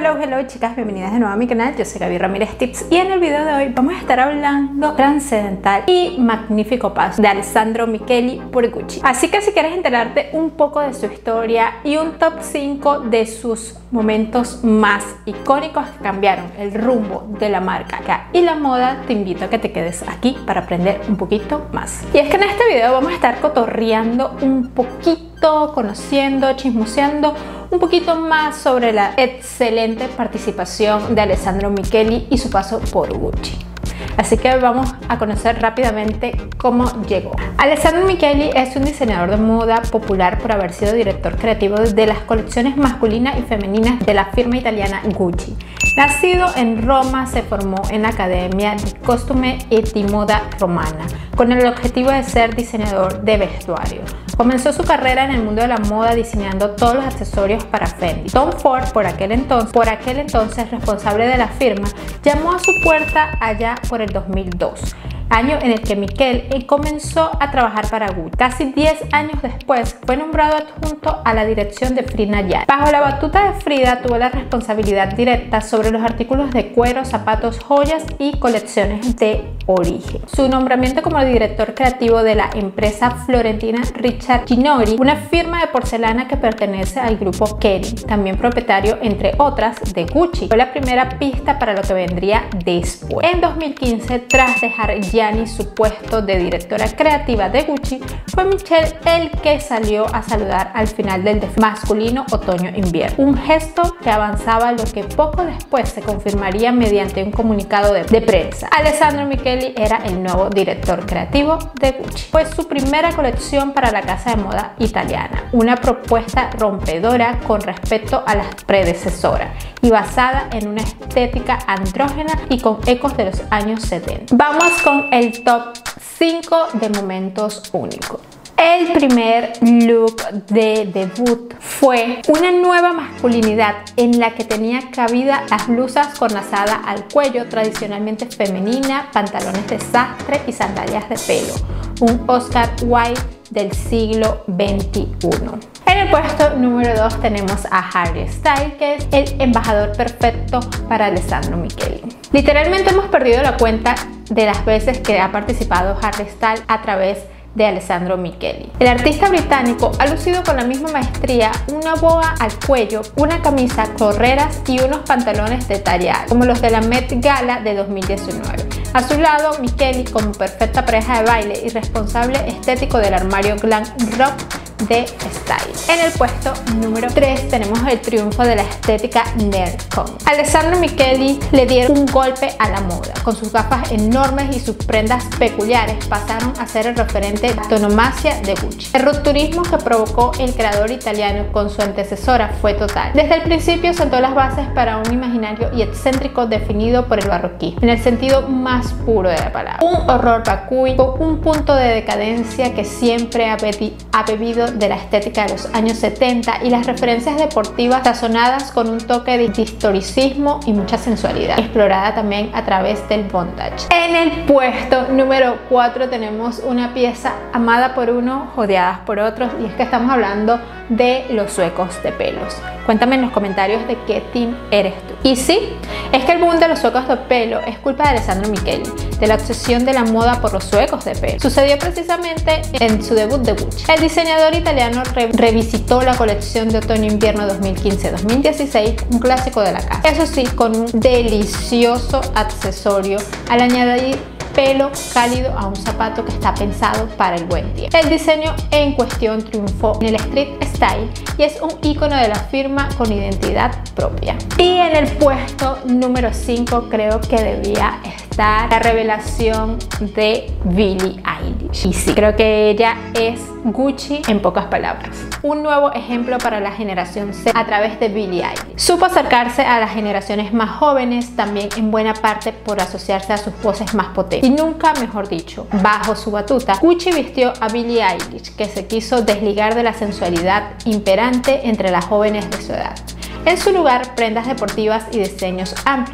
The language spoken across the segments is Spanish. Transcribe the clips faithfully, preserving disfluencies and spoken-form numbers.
Hello, hello chicas, bienvenidas de nuevo a mi canal. Yo soy Gaby Ramírez Tips y en el video de hoy vamos a estar hablando trascendental y magnífico paso de Alessandro Michele por Gucci. Así que si quieres enterarte un poco de su historia y un top cinco de sus momentos más icónicos que cambiaron el rumbo de la marca y la moda, te invito a que te quedes aquí para aprender un poquito más. Y es que en este video vamos a estar cotorreando un poquito, conociendo, chismoseando un poquito más sobre la excelente participación de Alessandro Michele y su paso por Gucci. Así que vamos a conocer rápidamente cómo llegó. Alessandro Michele es un diseñador de moda popular por haber sido director creativo de las colecciones masculinas y femeninas de la firma italiana Gucci. Nacido en Roma, se formó en la Academia di Costume e di Moda Romana con el objetivo de ser diseñador de vestuario. Comenzó su carrera en el mundo de la moda diseñando todos los accesorios para Fendi. Tom Ford, por aquel entonces, por aquel entonces responsable de la firma, llamó a su puerta allá por el dos mil dos, año en el que Michele comenzó a trabajar para Gucci. Casi diez años después fue nombrado adjunto a la dirección de Frida Gianni. Bajo la batuta de Frida tuvo la responsabilidad directa sobre los artículos de cuero, zapatos, joyas y colecciones de origen. Su nombramiento como director creativo de la empresa florentina Richard Ginori, una firma de porcelana que pertenece al grupo Kering, también propietario entre otras de Gucci, fue la primera pista para lo que vendría después. En dos mil quince, tras dejar Gianni su puesto de directora creativa de Gucci, fue Michele el que salió a saludar al final del desfile masculino otoño-invierno, un gesto que avanzaba lo que poco después se confirmaría mediante un comunicado de, de prensa. Alessandro Michele era el nuevo director creativo de Gucci. Fue su primera colección para la casa de moda italiana, una propuesta rompedora con respecto a las predecesoras y basada en una estética andrógena y con ecos de los años setenta. Vamos con el top cinco de momentos únicos. El primer look de debut fue una nueva masculinidad en la que tenía cabida las blusas con lazada al cuello tradicionalmente femenina, pantalones de sastre y sandalias de pelo, un Oscar Wilde del siglo veintiuno. En el puesto número dos tenemos a Harry Styles, que es el embajador perfecto para Alessandro Michele. Literalmente hemos perdido la cuenta de las veces que ha participado Harry Styles a través de de Alessandro Michele. El artista británico ha lucido con la misma maestría una boa al cuello, una camisa, correras y unos pantalones de talla como los de la Met Gala de dos mil diecinueve. A su lado, Michele como perfecta pareja de baile y responsable estético del armario glam rock de Style. En el puesto número tres tenemos el triunfo de la estética nerdcore. Alessandro Michele le dieron un golpe a la moda. Con sus gafas enormes y sus prendas peculiares pasaron a ser el referente de antonomasia de Gucci. El rupturismo que provocó el creador italiano con su antecesora fue total. Desde el principio sentó las bases para un imaginario y excéntrico definido por el barroquismo, en el sentido más puro de la palabra. Un horror vacui con un punto de decadencia que siempre ha, ha bebido de la estética de los años setenta y las referencias deportivas sazonadas con un toque de historicismo y mucha sensualidad, explorada también a través del bondage. En el puesto número cuatro tenemos una pieza amada por uno, odiadas por otros, y es que estamos hablando de los suecos de pelos. Cuéntame en los comentarios de qué team eres tú. Y sí, es que el boom de los suecos de pelo es culpa de Alessandro Michele, de la obsesión de la moda por los suecos de pelo. Sucedió precisamente en su debut de Gucci. El diseñador italiano re revisitó la colección de otoño-invierno dos mil quince dos mil dieciséis, un clásico de la casa. Eso sí, con un delicioso accesorio al añadir pelo cálido a un zapato que está pensado para el buen tiempo. El diseño en cuestión triunfó en el street style y es un icono de la firma con identidad propia. Y en el puesto número cinco creo que debía estar la revelación de Billie Eilish. Y sí, creo que ella es Gucci en pocas palabras. Un nuevo ejemplo para la generación Z a través de Billie Eilish. Supo acercarse a las generaciones más jóvenes, también en buena parte por asociarse a sus voces más potentes. Y nunca mejor dicho, bajo su batuta, Gucci vistió a Billie Eilish, que se quiso desligar de la sensualidad imperante entre las jóvenes de su edad. En su lugar, prendas deportivas y diseños amplios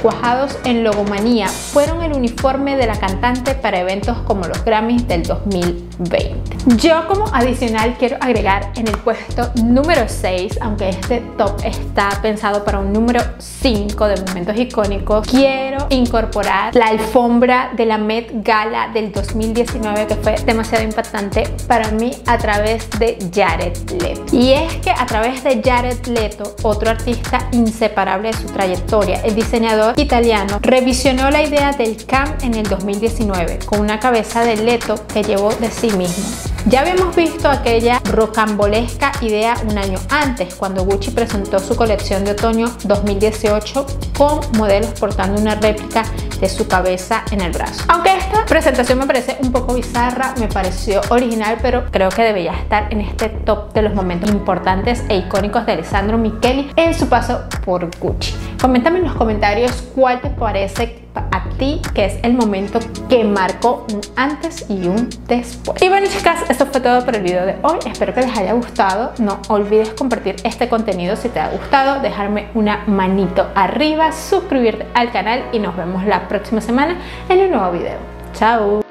cuajados en logomanía fueron el uniforme de la cantante para eventos como los Grammys del dos mil veinte. Yo como adicional quiero agregar en el puesto número seis, aunque este top está pensado para un número cinco de momentos icónicos, quiero incorporar la alfombra de la Met Gala del dos mil diecinueve, que fue demasiado impactante para mí a través de Jared Leto. Y es que a través de Jared Leto, otro artista inseparable de su trayectoria, el diseñador italiano revisionó la idea del camp en el dos mil diecinueve con una cabeza de Leto que llevó de sí mismo. Ya habíamos visto aquella rocambolesca idea un año antes, cuando Gucci presentó su colección de otoño dos mil dieciocho con modelos portando una réplica de su cabeza en el brazo. Aunque esta presentación me parece un poco bizarra, me pareció original, pero creo que debería estar en este top de los momentos importantes e icónicos de Alessandro Michele en su paso por Gucci. Coméntame en los comentarios cuál te parece a ti que es el momento que marcó un antes y un después. Y bueno, chicas, eso fue todo por el video de hoy. Espero que les haya gustado. No olvides compartir este contenido si te ha gustado, dejarme una manito arriba, suscribirte al canal y nos vemos la próxima semana en un nuevo video. Chao.